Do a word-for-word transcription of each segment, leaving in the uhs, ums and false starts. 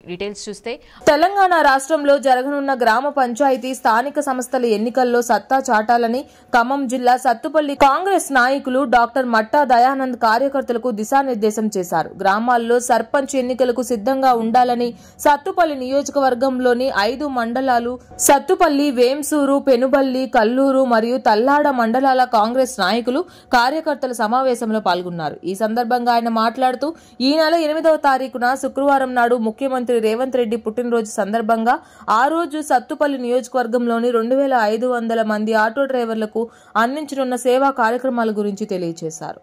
Details చూస్తే తెలంగాణ రాష్ట్రంలో జరగనున్న గ్రామ పంచాయతీ స్థానిక సంస్థల ఎన్నికల్లో సత్తా చాటాలని ఖమ్మం జిల్లా సత్తుపల్లి కాంగ్రెస్ నాయకులు డాక్టర్ మట్టా దయానంద్ కార్యకర్తలకు దిశానిర్దేశం చేశారు. గ్రామాల్లో సర్పంచ్ ఎన్నికలకు సిద్ధంగా ఉండాలని సత్తుపల్లి నియోజకవర్గంలోని ఐదు మండలాలు సత్తుపల్లి, వేంసూరు, పెనుబల్లి, కల్లూరు మరియు తల్లాడ మండలాల కాంగ్రెస్ నాయకులు కార్యకర్తల సమావేశంలో పాల్గొన్నారు. ఈ సందర్భంగా ఆయన మాట్లాడుతూ ఈ నెల ఎనిమిదవ తారీఖున శుక్రవారం నాడు ముఖ్యమంత్రి రేవంత్ రెడ్డి పుట్టినరోజు సందర్భంగా ఆ రోజు సత్తుపల్లి నియోజకవర్గంలోని రెండు వేల ఐదు వందల మంది ఆటో డ్రైవర్లకు అందించనున్న సేవా కార్యక్రమాల గురించి తెలియజేశారు.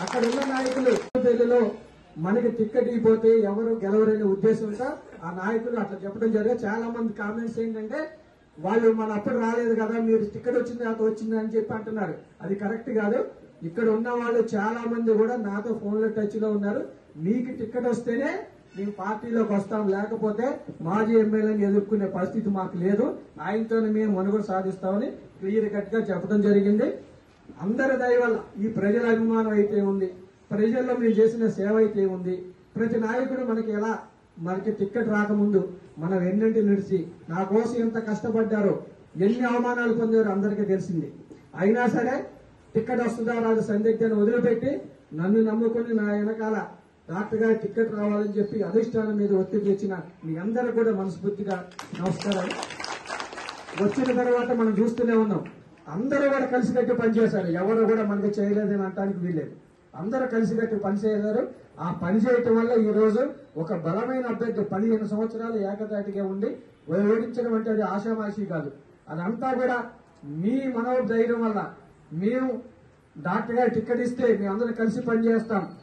మనకి టికెట్ ఇవ్వకపోతే ఎవరు గెలవరనే ఉద్దేశంతో ఆ నాయకులు అట్లా చెప్పడం జరిగింది. చాలా మంది కామెంట్స్ ఏంటంటే వాళ్ళు మన అప్పుడు రాలేదు కదా, మీరు టికెట్ వచ్చింది నాతో వచ్చింది అని చెప్పి అంటున్నారు. అది కరెక్ట్ కాదు. ఇక్కడ ఉన్న వాళ్ళు చాలా మంది కూడా నాతో ఫోన్ లో టచ్ లో ఉన్నారు. మీకు టికెట్ వస్తేనే మేము పార్టీలోకి వస్తాం, లేకపోతే మాజీ ఎమ్మెల్యేని ఎదుర్కొనే పరిస్థితి మాకు లేదు, ఆయనతోనే మేము మనుగడ సాధిస్తామని క్లియర్ కట్ గా చెప్పడం జరిగింది. అందరి దయ వల్ల ఈ ప్రజల అభిమానం అయితే ఉంది, ప్రజల్లో మేము చేసిన సేవ అయితే ఉంది. ప్రతి నాయకుడు మనకి ఎలా మనకి టికెట్ రాకముందు మనం ఎన్నింటి నిడిచి నా కోసం ఎంత కష్టపడ్డారో, ఎన్ని అవమానాలు పొందారో అందరికీ తెలిసింది. అయినా సరే టికెట్ వస్తుందా రాదు సందిగ్ధాన్ని వదిలిపెట్టి నన్ను నమ్ముకుని నా వెనకాల డాక్టర్ గారి టికెట్ రావాలని చెప్పి అధిష్టానం మీద ఒత్తిడి తెచ్చిన మీ అందరూ కూడా మనస్ఫూర్తిగా నమస్కారాలు. వచ్చిన తర్వాత మనం చూస్తూనే ఉన్నాం, అందరూ కూడా కలిసికట్టి పనిచేశారు. ఎవరు కూడా మనకి చేయలేదని అనడానికి వీల్లేదు. అందరూ కలిసికట్టి పనిచేశారు. ఆ పని చేయటం వల్ల ఈ రోజు ఒక బలమైన అభ్యర్థి పదిహేను సంవత్సరాలు ఏకతాటిగా ఉండి ఓడించడం అంటే అది ఆషామాషి కాదు. అదంతా కూడా మీ మనోధైర్యం వల్ల. మేము డాక్టర్ గారు టికెట్ ఇస్తే మేము అందరూ కలిసి పనిచేస్తాం,